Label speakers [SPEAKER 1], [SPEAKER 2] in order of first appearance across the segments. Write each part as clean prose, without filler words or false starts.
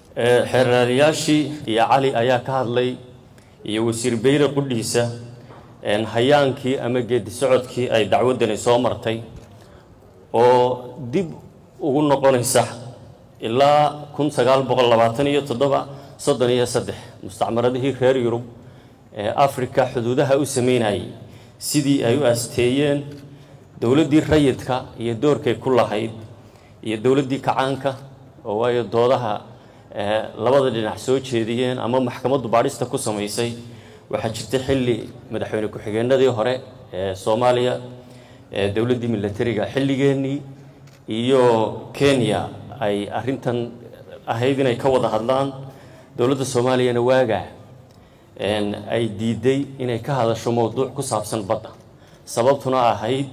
[SPEAKER 1] xeeraryaashii iyo cali ayaa ka hadlay iyo wasiir Beyre qudhiisa hayaankii ama geedi socodkii ay dacwadani soo martay oo dib ugu noqonaysa ilaa 1927 33 mustacmaradihii reer Yurub ee Afrika xuduudaha u sameynayay sidii ay u asteeyeen dawladdii rayidka iyo doorkay ku lahayd iyo dawladdii kacaanka oo ay doodaha labada dhinac soo jeediyeen ama maxkamaddu baadhista ku sameysay waxa jirtay xilli madaxweyne ku-xigeenadii hore ee Soomaaliya dawladdii militariga xilligeennii iyo Kenya ay arintan ahayd inay ka wada hadlaan dawladda Soomaaliyana waaga ay diiday inay ka hadasho mowduuc ku saabsan badda sababtuna ahayd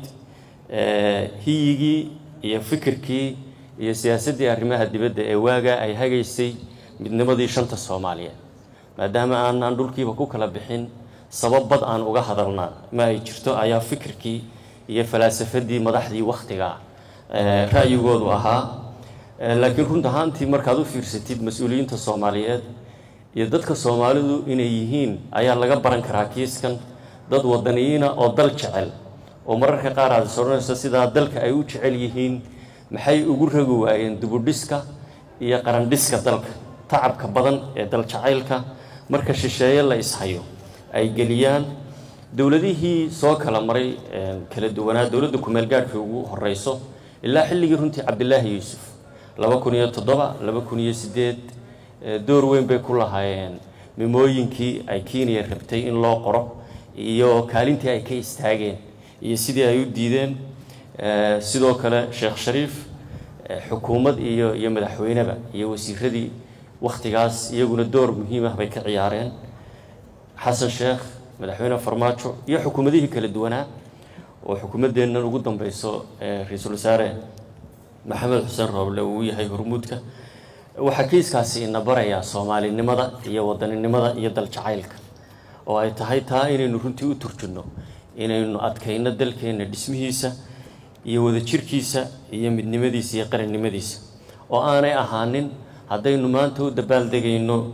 [SPEAKER 1] hiyigii iyo fikirkii iyo siyaasadii arrimaha dibadda ee waaga ay hagaysay midnimadii shanta Soomaaliyeed maadaama aan dhulkiiba ku kala bixin sabab bad aan uga hadalna ma ay jirto ayaa fikirkii iyo falaasafadii madaxdii waqtiga raayigoodu ahaa laakiin runta ahaantii markaad u fiirsatid mas'uuliyiinta Soomaaliyeed iyo dadka Soomaalidu inay yihiin ayaa laga baran karaa kiiskan dad wadaniyiina oo dal jecel oo mararka qaar aad soonayso sida dalka ay u jecel yihiin maxay ugu ragi waayeen dibudhiska iyo qarandhiska dalka tacabka badan ee dal jacaylka marka shisheeye la ishayo ay geliyaan dawladihii soo kala maray kala duwanaa dawladda ku meel gaarkii ugu horeyso ilaa xilligii runtii Cabdullaahi Yuusuf 2007 2008 door weyn bay ku lahaayeen mimooyinkii ay Kenya rabtay in loo qoro iyo kaalintii ay ka istaageen iyo sidii ay u diideen sidoo kale Sheekh Shariif xukuumad iyo madaxweyneba iyo wasiiradii waqtigaas iyaguna door muhiim ah bay ka ciyaareen Xasan Sheekh madaxweyne Farmaajo iyo xukuumadihii kala duwanaa oo xukuumadeena ugu dambayso ra'iisul wasaare Maxamed Xuseen Roble uu yahay hormuudka waxa kiiskaasi ina baraya Soomaalinimada iyo wadaninimada iyo dal jacaylka oo ay tahay taa inaynu runtii u turjino inaynu adkayno dalkeena dhismihiisa iyo wada jirkiisa iyo midnimadiisa iyo qarannimadiisa oo aanay ahaanin haddaynu maanta u dabaaldegayno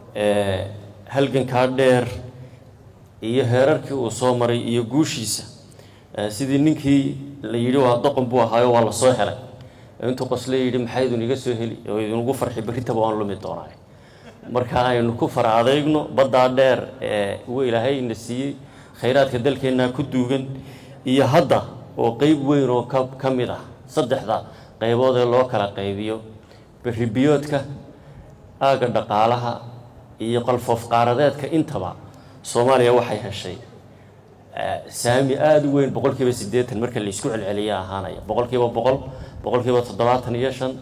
[SPEAKER 1] halganka dheer iyo heerarkii uu soo maray iyo guushiisa sidii ninkii la yiri waa doqon buu ahaayo waa la soo helay inta qoslay yiri maxay idin iga soo heli oo idin ugu farxi barintaba aan lumi doonaa marka aynu ku faraadayno badda dheer uu Ilaahay ina siiyay khayraadka dalkeena ku duugan iyo hadda oo qayb weyn oo ka mid ah saddexda qaybood ee loo kala qaybiyo baribiyoodka aaga dhaqaalaha iyo qalfoof qaaradeedka intaba Soomaaliya waxay heshay saami aad u weyn 80% marka la isku celceliyo ahaanaya 100% 75%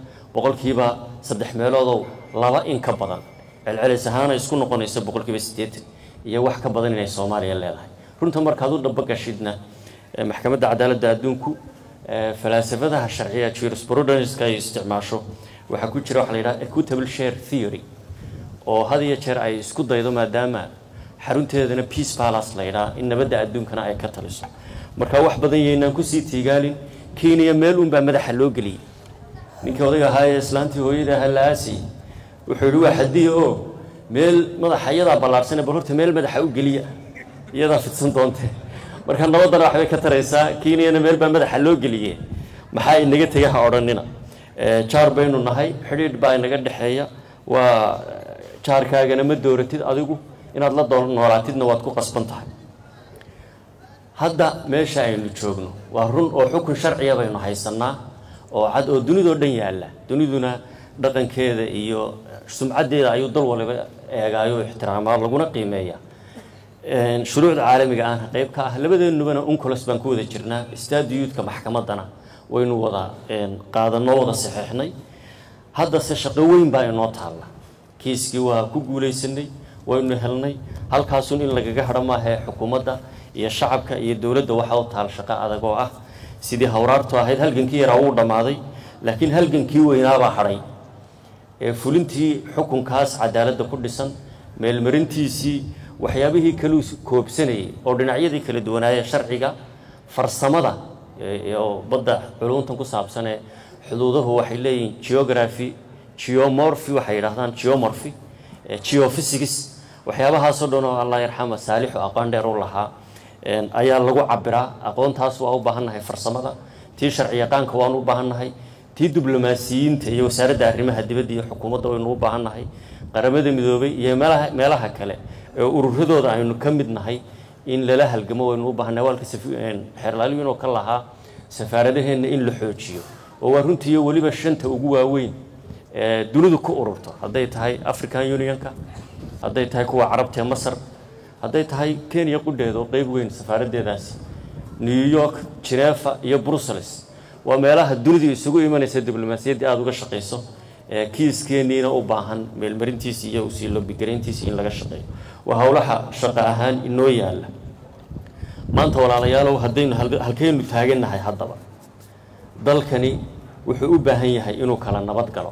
[SPEAKER 1] 3 meelood laba in ka badan celcelis ahaan isku noqonaysa 80% iyo wax ka badan inay Soomaaliya leedahay runta markaad u dabagashidna maxkamadda cadaaladda adduunku falaasafadaha sharciga jurisprudence ay isticmaasho waxa ku jira wax la yiraahdo equitable share theory oo hadiya jeer ay isku daydo maadaama xarunteedana Peace Palace la yiraahdo in nabadda adduunkana ay ka taliso marka wax badan yeynaan ku sii tiigaalin Kenya meel un baa madaxa loo galiyay ninkii odayga ahaa islaantii hooyada halaasi wuxuu yiri waxa hadii oo meel madaxayada balaarsan barorta meel madaxa u galiya iyada fidsan doonte marka nabadda waxay ka taraysaa Kenya meel baa madaxa loo galiyay maxay inaga tagay ha oranina jaar baynu nahay xiriir baa inaga dhaxeeya waa jaarkaagana ma dooratid adigu inaad la noolaatidna waad ku qasban tahay hadda meesha aynu joogno waa run oo xukun sharciya baynu haysanaa oo cad oo dunida dhan yaala duniduna dhaqankeeda iyo sumcadeeda ayuu dal waliba eegaayo ixtiraamaa laguna qiimeeyaa shuruucda caalamiga ah qayb ka ah labadeenubana unkulas baan ku wada jirnaa istaadiyuudka maxkamadana waynu wada qaadano wada saxiixnay hadda se shaqo weyn baa inoo taala kiiskii waa ku guuleysanay waynu helnay halkaasun in lagaga hadhamaahay xukuumadda iyo shacabka iyo dawladda waxa uu taal shaqo adag oo ah sidii hawraartu ahayd halgankii yar uu dhamaaday laakiin halgankii weynaaba haray fulintii xukunkaas cadaaladda ku dhisan meel marintiisii waxyaabihii kala koobsanay oo dhinacyadii kala duwanaayay sharciga farsamada iyo badda culuntan ku saabsan xuduuduhu waxay leeyihiin geography geomorphy waxay yiraahdaan geomorphy geophysics waxyaabahaas oo dhan oo Allah yarxama saalix oo aqoon dheer u lahaa ayaa lagu cabiraa aqoontaas waa u baahannahay farsamada tii sharci yaqaanka waan u baahannahay tii diblomaasiyiinta iyo wasaaradda arrimaha dibadda iyo xukuumadda waynu u baahannahay qaramada midoobay iyo meelaha kale ee ururadooda aynu ka mid nahay in lala halgamo waynu u baahannahay walka xeerlaaliin oo ka lahaa safaaradaheena in la xoojiyo oo waa runtii waliba shanta ugu waaweyn ee dunidu ku ururto hadday tahay African Unionka hadday tahay kuwa Carabta Masar hadday tahay Kenya qudheedo qayb weyn safaaradeedaasi New York Geneva iyo Brussels waa meelaha dunidu isugu imanaysa diblomaasiyadda aad uga shaqeyso kiiskeeniina u baahan meel marintiisa iyo u sii loobi gareyntiisa in laga shaqeeyo waa hawlaha shaqo ahaan inoo yaala maanta walaalayaal haddaynu halkeenu taaganahay haddaba dalkani wuxuu u baahan yahay inuu kala nabad galo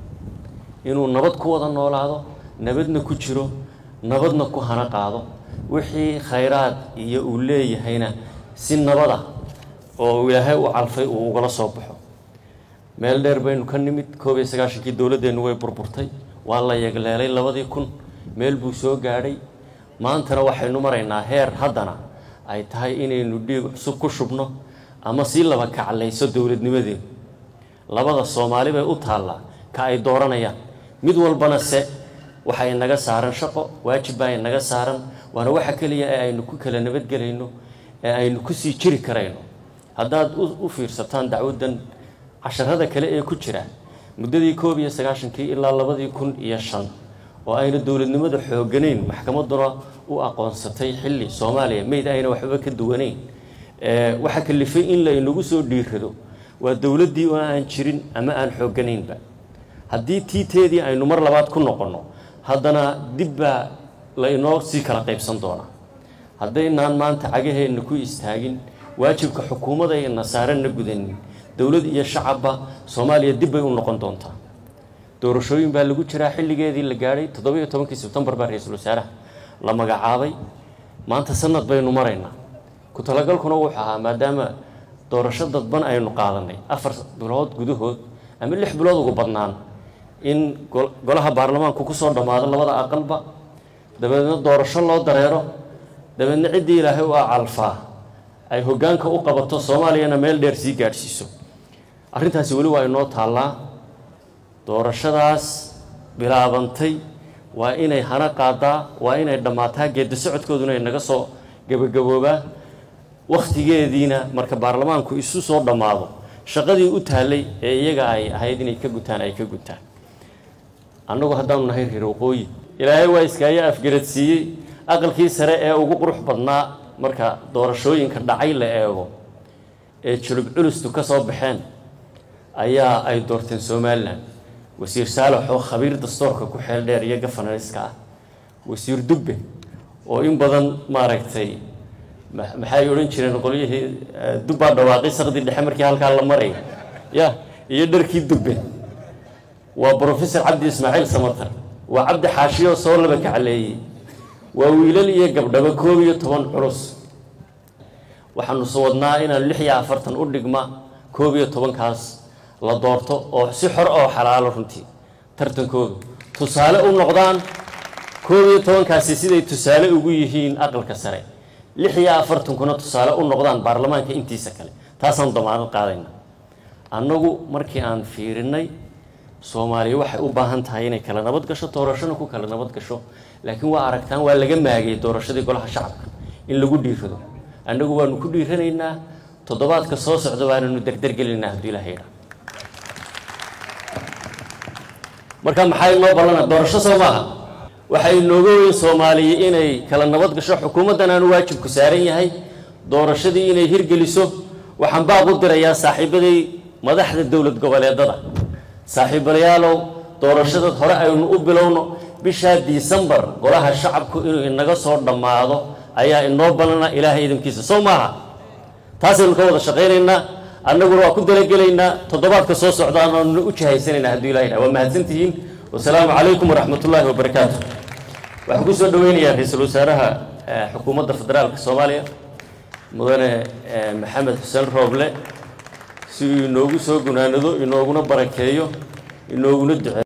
[SPEAKER 1] inuu nabad ku wada noolaado nabadna ku jiro nabadna ku hana qaado wixii khayraad iyo uu leeyahayna si nabada oo ilaahay u calfay uu uga soo baxo meel dheer baynu ka nimid 19 dawladeenu way burburtay waa la yagleelay 2000 meel buu soo gaadhay maantana waxaynu maraynaa heer haddana ay tahay inaynu dhiig cusub ku shubno ama si laba kaclayso dawladnimadeena labada Soomaali bay u taala ka ay dooranayaan mid walbana se waxay naga saaran shaqo waajib ay naga saaran waana waxa kaliya ee aynu ku kala nabad galayno ee aynu ku sii jiri karayno haddaad u fiirsataan dacwadan casharada kale ee ku jira muddadii 19 ilaa 2005 oo ayna dawladnimada xooganayn maxkamaduna u aqoonsatay xilli Soomaaliya meed ayna waxba ka duwanayn waxa kalifay in la inagu soo dhiirado waa dawladii oo aan jirin ama aan xooganaynba haddii tiiteedii aynu mar labaad ku noqono haddana dibba la inoo sii kala qaybsan doona haddaynaan maanta cagaheena ku istaagin waajibka xukuumadda ee nasaaran gudanin dawlad iyo shacabba Soomaaliya dib bay u noqon doontaa doorashooyin baa lagu jiraa xilligeedii la gaaray 17 September baa ra'iisul wasaaraha la magacaabay maanta sanad baynu maraynaa ku talagalkuna wuxuu ahaa maadaama doorasho dadban aynu qaadanay 4 bilood gudahood ama 6 bilood ugu badnaan in golaha baarlamaanku ku soo dhamaado labada aqalba dabeedna doorasho loo dareero dabeedna cidii Ilaahay u calfaa ay hoggaanka u qabato Soomaaliyana meel dheer sii gaadhsiiso arrintaasi wali waa inoo taalaa doorashadaas bilaabantay waa inay hana qaadaa waa inay dhamaataa geedi socodkooduna naga soo gabagaboobaa waqtigeediina marka baarlamaanku isu soo dhamaado shaqadii u taalay ee iyaga ay ahayd inay ka gutaan annagu haddaanu nahay reer waqooyi Ilaahay waa iskaaga afgaradsiiyay aqalkii sare ee ugu qurux badnaa marka doorashooyinka dhacay la eego ee julub culustu ka soo baxeen ayaa ay doorteen Soomaaliland wasiir Saalax oo khabiir dastuurka ku xeel dheer iyo gafanariska wasiir Dubbe oo in badan maaragtay maxay oran jireen qoliyihii Dubba dhawaaqay saqdi dhexe markii halka la maray iyo dharkii Dubbe waa Professor Cabdi Ismaaciil Samatar waa Cabdi Xaashiyo soo laba kacleeyay waa wiilal iyo gabdhaba 12 culus waxaanu soo wadnaa inaan 46 u dhigma 12 kaas la doorto oo si xor oo xalaal runtii tartankoodu tusaale u noqdaan 12 kaasi siday tusaale ugu yihiin aqalka sare 46 kuna tusaale u noqdaan baarlamaanka intiisa kale taasaan damaanad qaadayna annagu markii aan fiirinay Soomaaliya waxay u baahan tahay inay kala nabad gasho doorashada ku kala nabad gasho laakiin waa aragtaan waa laga maagay doorashadii golaha shacabka in lagu dhiirado annagu waanu ku dhiiranaynaa toddobaadka soo socda waanu dardargelinaynaa hadii Ilaahay marka maxay loo balana doorasho Soomaaliya waxay nooga weyn Soomaaliya inay kala nabad gasho xukuumaddan aanu waajib ku saaran yahay doorashadii inay hirgeliso waxaan baaq u dirayaa saaxiibaday madaxda dawlad goboleedada saaxiibayaalow doorashada hore aynu u bilowno bisha December golaha shacabku inuu inaga soo dhamaado ayaa inoo balana Ilaahay idinkiisa Soomaaliya taasaynu ka wada shaqeynayna annaguna waa ku dalagelaynaa toddobaadka soo socda aanu u jahaysanayna hadii Ilaahay waa mahadsantihiin wassalaamu calaykum waraxmatullaahi wabarakaatuh waxaan ku soo dhaweynayaa ra'iisul wasaaraha xukuumadda federaalka Soomaaliya mudane Maxamed Xuseen Rooble si inoogu soo gunaanado inooguna barakeeyo inooguna duceeyo